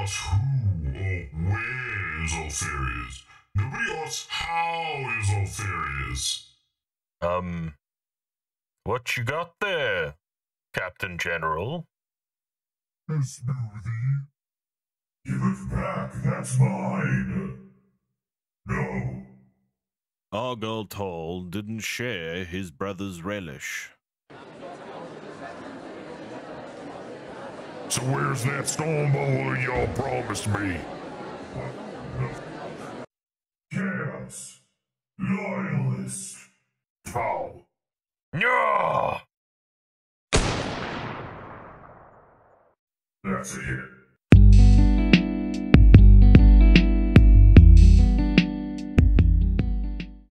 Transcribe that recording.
asks who or where is Alpharius. Nobody asks how is Alpharius. What you got there, Captain General? A smoothie? Give it back, that's mine. No. Argyle Tall didn't share his brother's relish. So where's that stormboy y'all promised me? Chaos. Loyalist. Foul. No! That's a hit.